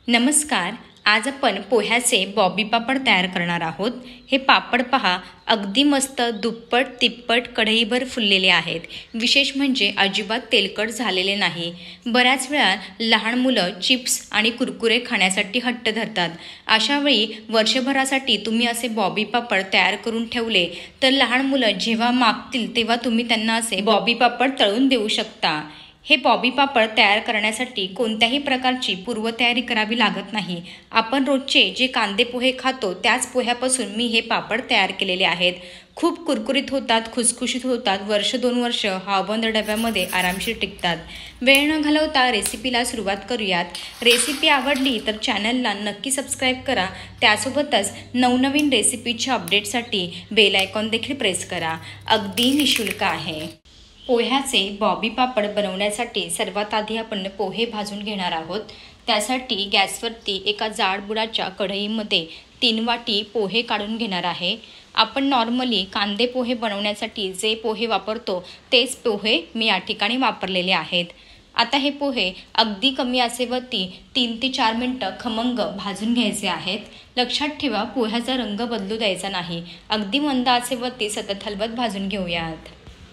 नमस्कार. आज आपण पोह्याचे बॉबी पापड तयार करणार आहोत. हे पापड पहा, अगदी मस्त दुप्पट तिप्पट कढईभर फुललेले आहेत. विशेष म्हणजे अजिबात तेलकट झालेले नाही. बऱ्याच वेळा लहान मुलं चिप्स आणि कुरकुरे खाण्यासाठी हट्ट धरतात. अशा वेळी वर्षभरासाठी तुम्ही असे बॉबी पापड तयार करून ठेवले तर लहान मुलं जेव्हा मागतील तेव्हा तुम्ही त्यांना असे बॉबी पापड तळून देऊ शकता. हे बॉबी पापड तयार करण्यासाठी कोणत्याही प्रकारची पूर्वतयारी करावी लागत नाही. आपण रोजचे जे कांदे पोहे खातो त्याच पोह्यापासून मी हे पापड तयार केलेले आहेत. खूप कुरकुरीत होतात, खुसखुशीत होतात. वर्ष 2 वर्ष हवाबंद डब्यामध्ये आरामशीर टिकतात. वेळ न घालवता रेसिपीला सुरुवात करूयात. रेसिपी आवडली तर चॅनलला नक्की सबस्क्राईब करा. त्यासोबतच नवनवीन रेसिपीच्या अपडेटसाठी बेल आयकॉन देखील प्रेस करा. अगदी निःशुल्क आहे. पोह्याचे बॉबी पापड बनवण्यासाठी सर्वात आधी आपण पोहे भाजून घेणार आहोत. त्यासाठी गॅसवरती एका जाड बुडाच्या कढईमध्ये 3 वाटी पोहे काढून घेणार आहे. आपण नॉर्मली कांदे पोहे बनवण्यासाठी जे पोहे वापरतो तेच पोहे मी या ठिकाणी वापरलेले आहेत. आता हे पोहे अगदी कमी आचेवरती 3 ते 4 मिनटं खमंग भाजून घ्यायचे आहेत. लक्षात ठेवा, पोह्याचा रंग बदलू द्यायचा नाही. अगदी मंद आचेवरती सतत हलवत भाजून घेऊयात.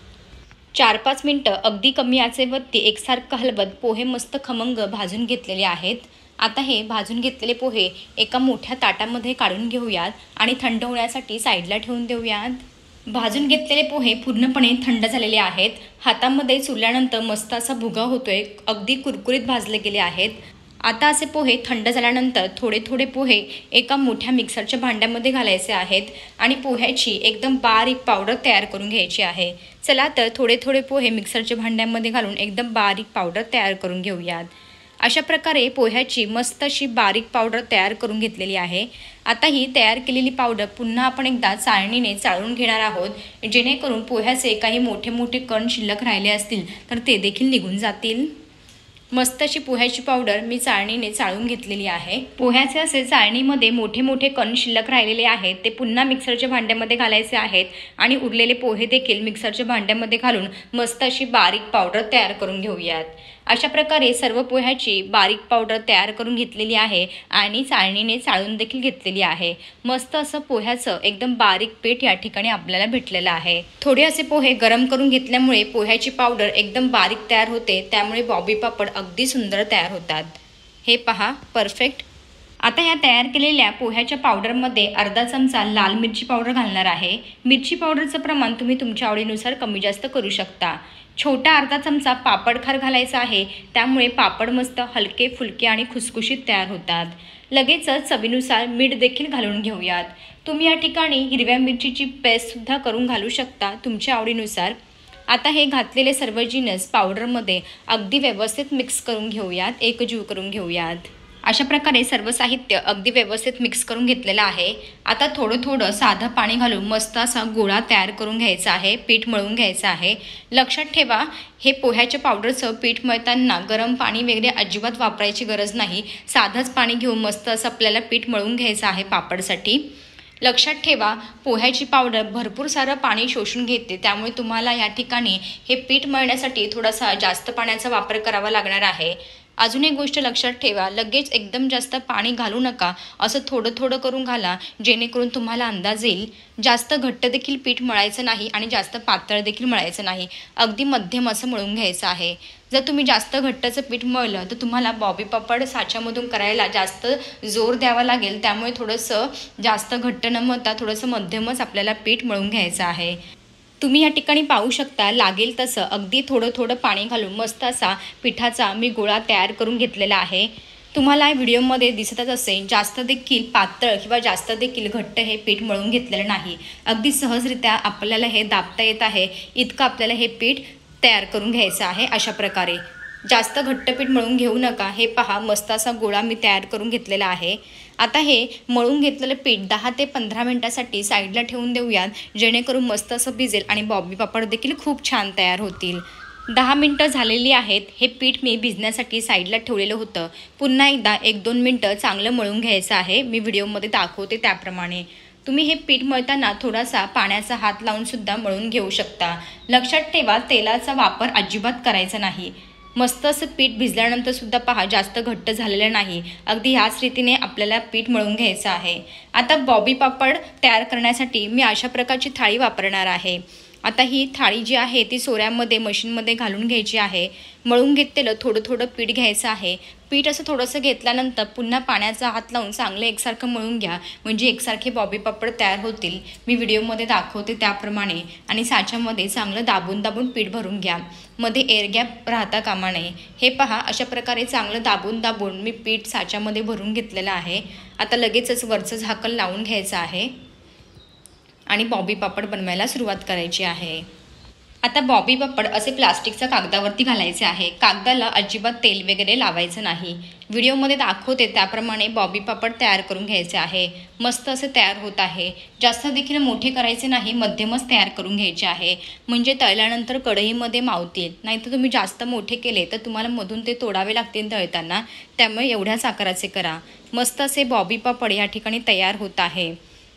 4-5 मिनटं अगदी कमी आचेवरती एकसारखं हलवत पोहे मस्त खमंग भाजून घेतलेले आहेत. आता हे भाजून घेतलेले पोहे एका मोठ्या ताटामध्ये काढून घेऊयात आणि थंड होण्यासाठी साईडला ठेवून देऊयात. भाजून घेतलेले पोहे पूर्णपणे थंड झालेले आहेत. हातामध्ये चुरल्यानंतर मस्त असा भुगा होतोय. अगदी कुरकुरीत भाजले गेले आहेत. आता असे पोहे थंड झाल्यानंतर थोडे थोडे पोहे एका मोठ्या मिक्सरच्या भांड्यामध्ये घालायचे आहेत आणि पोह्याची एकदम बारीक पावडर तयार करून घ्यायची आहे. चला तर थोडे थोडे पोहे मिक्सरच्या भांड्यामध्ये घालून एकदम बारीक पावडर तयार करून घेऊयात. अशा प्रकारे पोह्याची मस्त अशी बारीक पावडर तयार करून घेतलेली आहे. आता ही तयार केलेली पावडर पुन्हा आपण एकदा चाळणीने चाळून घेणार आहोत, जेणेकरून पोह्याचे काही मोठे मोठे कण शिल्लक राहिले असतील तर ते देखील निघून जातील. मस्त अशी पोह्याची पावडर मी चाळणीने चाळून घेतलेली आहे. पोह्याचे असे चाळणीमध्ये मोठे मोठे कण शिल्लक राहिलेले आहेत ते पुन्हा मिक्सरच्या भांड्यामध्ये घालायचे आहेत आणि उरलेले पोहे देखील मिक्सरच्या भांड्यामध्ये घालून मस्त अशी बारीक पावडर तयार करून घेऊयात. अशा प्रकारे सर्व पोह्याची बारीक पावडर तयार करून घेतलेली आहे आणि चाळणीने चाळून देखील घेतलेली आहे. मस्त असं पोह्याचं एकदम बारीक पीठ या ठिकाणी आपल्याला भेटलेलं आहे. थोडे असे पोहे गरम करून घेतल्यामुळे पोह्याची पावडर एकदम बारीक तयार होते. त्यामुळे बॉबी पापड अगदी सुंदर तयार होतात. हे पहा, परफेक्ट. आता या तयार केलेल्या पोह्याच्या पावडरमध्ये अर्धा चमचा लाल मिरची पावडर घालणार आहे. मिरची पावडरचं प्रमाण तुम्ही तुमच्या आवडीनुसार कमी जास्त करू शकता. छोटा अर्धा चमचा पापड खार घालायचा आहे. त्यामुळे पापड मस्त हलके फुलके आणि खुसखुशीत तयार होतात. लगेचच चवीनुसार मीठ देखील घालून घेऊयात. तुम्ही या ठिकाणी हिरव्या मिरचीची पेस्टसुद्धा करून घालू शकता तुमच्या आवडीनुसार. आता हे घातलेले सर्व जिन्नस पावडरमध्ये अगदी व्यवस्थित मिक्स करून घेऊयात, एकजीव करून घेऊयात. अशा प्रकारे सर्व साहित्य अगदी व्यवस्थित मिक्स करून घेतलेलं आहे. आता थोडं थोडं साधं पाणी घालून मस्त असा गोळा तयार करून घ्यायचा आहे, पीठ मळून घ्यायचं आहे. लक्षात ठेवा, हे पोह्याच्या पावडरचं पीठ मळताना गरम पाणी वगैरे अजिबात वापरायची गरज नाही. साधंच पाणी घेऊन मस्त असं आपल्याला पीठ मळून घ्यायचं आहे पापडसाठी. लक्षात ठेवा, पोह्याची पावडर भरपूर सारं पाणी शोषून घेते. त्यामुळे तुम्हाला या ठिकाणी हे पीठ मळण्यासाठी थोडासा जास्त पाण्याचा वापर करावा लागणार आहे. अजून एक गोष्ट लक्षात ठेवा, लगेच एकदम जास्त पाणी घालू नका. असं थोडं थोडं करून घाला, जेणेकरून तुम्हाला अंदाज येईल. जास्त घट्ट देखील पीठ मळायचं नाही आणि जास्त पातळ देखील मळायचं नाही. अगदी मध्यम असं मळून घ्यायचं आहे. जर तुम्ही जास्त घट्टचं पीठ मळलं तर तुम्हाला बॉबी पापड साच्यामधून करायला जास्त जोर द्यावा लागेल. त्यामुळे थोडंसं जास्त घट्ट न मळता थोडंसं मध्यमच आपल्याला पीठ मळून घ्यायचं आहे. तुम्ही या ठिकाणी पाहू शकता, लागेल तसं अगदी थोडं थोडं पाणी घालून मस्त असा पिठाचा मी गोळा तयार करून घेतलेला आहे. तुम्हाला व्हिडिओमध्ये दिसतच असेल, जास्त देखील पातळ किंवा जास्त देखील घट्ट हे पीठ मळून घेतलेलं नाही. अगदी सहजरित्या आपल्याला हे दाबता येत आहे इतकं आपल्याला हे पीठ तयार करून घ्यायचं आहे. अशा प्रकारे जास्त घट्ट पीठ मळून घेऊ नका. हे पहा, मस्त असा गोळा मी तयार करून घेतलेला आहे. आता हे मळून घेतलेलं पीठ 10 ते 15 मिनटासाठी साईडला ठेवून देऊयात, जेणेकरून मस्त असं भिजेल आणि बॉबी पापड देखील खूप छान तयार होतील. 10 मिनटं झालेली आहेत. हे पीठ मी भिजण्यासाठी साईडला ठेवलेलं होतं. पुन्हा एकदा 1-2 मिनटं चांगलं मळून घ्यायचं आहे. मी व्हिडिओमध्ये दाखवते त्याप्रमाणे. तुम्ही हे पीठ मळताना थोडासा पाण्याचा हात लावून सुद्धा मळून घेऊ शकता. लक्षात ठेवा, तेलाचा वापर अजिबात करायचा नाही. मस्त असं पीठ भिजल्यानंतर सुद्धा पहा जास्त घट्ट झालेलं नाही. अगदी ह्याच रीतीने आपल्याला पीठ मळून घ्यायचं आहे. आता बॉबी पापड तयार करण्यासाठी मी अशा प्रकारची थाळी वापरणार आहे. आता ही थाळी जी आहे ती सोऱ्यामध्ये मशीनमध्ये घालून घ्यायची आहे. मळून घेतलेलं थोडं थोडं पीठ घ्यायचं आहे. पीठ असं थोडंसं घेतल्यानंतर पुन्हा पाण्याचा हात लावून चांगलं एकसारखं मळून घ्या, म्हणजे एकसारखे बॉबी पापड तयार होतील. मी व्हिडिओमध्ये दाखवते त्याप्रमाणे. आणि साच्यामध्ये चांगलं दाबून दाबून पीठ भरून घ्या. मध्ये एअर गॅप राहता कामा नये. हे पहा अशा प्रकारे चांगलं दाबून दाबून मी पीठ साच्यामध्ये भरून घेतलेलं आहे. आता लगेचच वरचं झाकण लावून घ्यायचं आहे आणि बॉबी पापड बनवायला सुरुवात करायची आहे. आता बॉबी पापड असे प्लास्टिकच्या कागदावरती घालायचे आहे. कागदाला अजिबात तेल वगैरे लावायचं नाही. व्हिडिओमध्ये दाखवते त्याप्रमाणे बॉबी पापड तयार करून घ्यायचे आहे. मस्त असे तयार होत आहे. जास्त देखील मोठे करायचे नाही, मध्यमच तयार करून घ्यायचे आहे, म्हणजे तळल्यानंतर कढईमध्ये मावतील. नाहीतर तुम्ही जास्त मोठे केले तर तुम्हाला मधून ते तोडावे लागतील तळताना. त्यामुळे एवढ्याच आकाराचे करा. मस्त असे बॉबी पापड या ठिकाणी तयार होत आहे.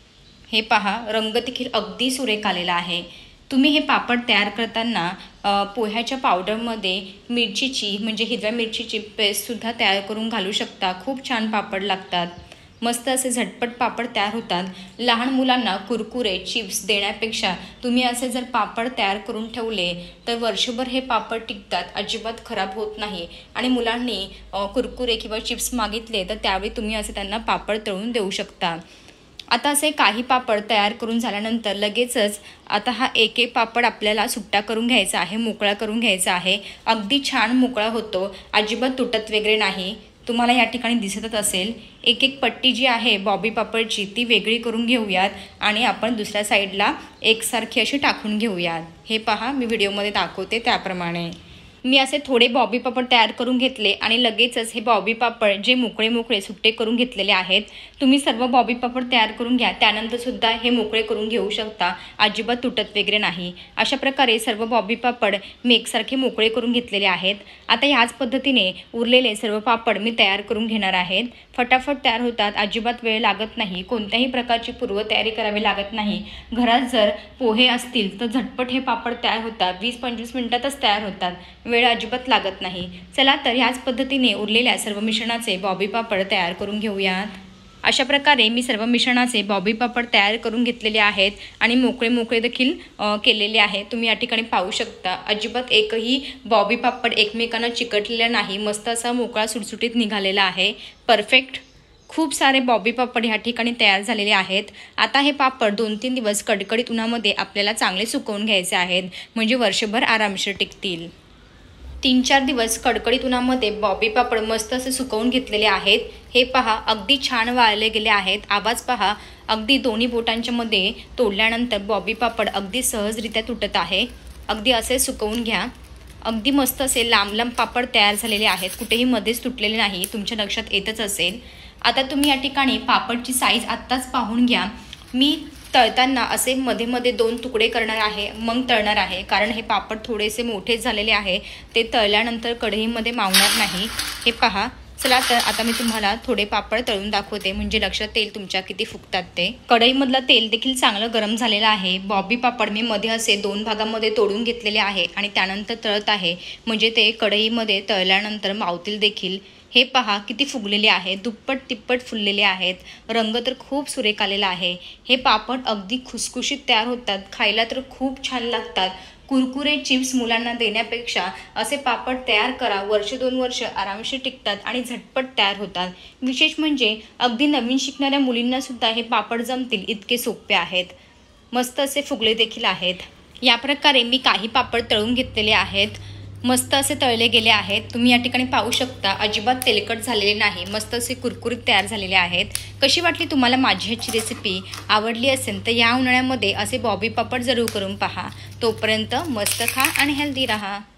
हे पहा रंग देखील अगदी सुरेख आलेला आहे. तुम्ही हे पापड तयार करताना पोह्याच्या पावडरमध्ये मिरचीची म्हणजे हिरव्या मिरचीची पेस्टसुद्धा तयार करून घालू शकता. खूप छान पापड लागतात. मस्त असे झटपट पापड तयार होतात. लहान मुलांना कुरकुरे चिप्स देण्यापेक्षा तुम्ही असे जर पापड तयार करून ठेवले तर वर्षभर हे पापड टिकतात, अजिबात खराब होत नाही. आणि मुलांनी कुरकुरे किंवा चिप्स मागितले तर त्यावेळी तुम्ही असे त्यांना पापड तळून देऊ शकता. आता असे काही पापड तयार करून झाल्यानंतर लगेचच आता हा एक एक पापड आपल्याला सुट्टा करून घ्यायचा आहे, मोकळा करून घ्यायचा आहे. अगदी छान मोकळा होतो, अजिबात तुटत वगैरे नाही. तुम्हाला या ठिकाणी दिसतच असेल. एक एक पट्टी जी आहे बॉबी पापडची ती वेगळी करून घेऊयात आणि आपण दुसऱ्या साईडला एकसारखी अशी टाकून घेऊयात. हे पहा मी व्हिडिओमध्ये दाखवते त्याप्रमाणे. मी असे थोडे बॉबी पापड तयार करून घेतले आणि लगेचच हे बॉबी पापड जे मोकळे मोकळे सुट्टे करून घेतलेले आहेत. तुम्ही सर्व बॉबी पापड तयार करून घ्या, त्यानंतर सुद्धा हे मोकळे करून घेऊ शकता, अजिबात तुटत वगैरे नाही. अशा प्रकारे सर्व बॉबी पापड मी एकसारखे मोकळे करून घेतलेले आहेत. आता ह्याच पद्धतीने उरलेले सर्व पापड मी तयार करून घेणार आहेत. फटाफट तयार होतात, अजिबात वेळ लागत नाही. कोणत्याही प्रकारची पूर्वतयारी करावी लागत नाही. घरात जर पोहे असतील तर झटपट हे पापड तयार होतात. 20-25 मिनिटातच तयार होतात, वेळ अजिबात लागत नाही. चला तर ह्याच पद्धतीने उरलेल्या सर्व मिश्रणाचे बॉबी पापड तयार करून घेऊयात. अशा प्रकारे मी सर्व मिश्रणाचे बॉबी पापड तयार करून घेतलेले आहेत आणि मोकळे मोकळे देखील केलेले आहे. तुम्ही या ठिकाणी पाहू शकता. अजिबात एकही बॉबी पापड एकमेकांना चिकटलेला नाही. मस्त असा मोकळा सुटसुटीत निघालेला आहे. परफेक्ट. खूप सारे बॉबी पापड ह्या ठिकाणी तयार झालेले आहेत. आता हे पापड 2-3 दिवस कडकडीत उन्हामध्ये आपल्याला चांगले सुकवून घ्यायचे आहेत, म्हणजे वर्षभर आरामशीर टिकतील. 3-4 दिवस कडकडीत उन्हामध्ये बॉबी पापड मस्त असे सुकवून घेतलेले आहेत. हे पहा अगदी छान वाळले गेले आहेत. आवाज पहा, अगदी दोन्ही बोटांच्या मध्ये तोडल्यानंतर बॉबी पापड अगदी सहजरित्या तुटत आहे. अगदी असे सुकवून घ्या. अगदी मस्त असे लांब लांब पापड तयार झालेले आहेत, कुठेही मध्येच तुटलेले नाही. तुमच्या लक्षात येतच असेल. आता तुम्ही या ठिकाणी पापडची साईज आत्ताच पाहून घ्या. मी तळताना असे मध्ये मध्ये 2 तुकडे करणार आहे, मग तळणार आहे, कारण हे पापड थोडेसे मोठे झालेले आहे. ते तळल्यानंतर कढईमध्ये मावणार नाही. हे पहा. चला तर आता मी तुम्हाला थोडे पापड तळून दाखवते, म्हणजे लक्षात येईल तुमच्या किती फुगतात ते. कढईमधलं तेल देखील चांगलं गरम झालेलं आहे. बॉबी पापड मी मध्ये असे 2 भागामध्ये तोडून घेतलेले आहे आणि त्यानंतर तळत आहे, म्हणजे ते कढईमध्ये तळल्यानंतर मावतील देखील. हे पहा किती फुगलेले आहेत, दुप्पट तिप्पट फुललेले आहेत. रंग तर खूप सुरेख आलेला आहे. हे पापड अगदी खुसखुशीत तयार होतात, खायला तर खूप छान लागतात. कुरकुरे चिप्स मुलांना देण्यापेक्षा असे पापड तयार करा. 1-2 वर्ष आरामशीर टिकतात आणि झटपट तयार होतात. विशेष म्हणजे अगदी नवीन शिकणाऱ्या मुलींना सुद्धा हे पापड जमतील इतके सोपे आहेत. मस्त असे फुगले देखील आहेत. या प्रकारे मी काही पापड तळून घेतलेले आहेत. मस्त असे तळले गेले आहेत. तुम्ही या ठिकाणी पाहू शकता, अजिबात तेलकट झालेले नाही. मस्त असे कुरकुरीत तयार झालेले आहेत. कशी वाटली तुम्हाला माझी ह्याची रेसिपी? आवडली असेल तर या उन्हाळ्यामध्ये असे बॉबी पापड जरूर करून पहा. तोपर्यंत मस्त खा आणि हेल्दी राहा.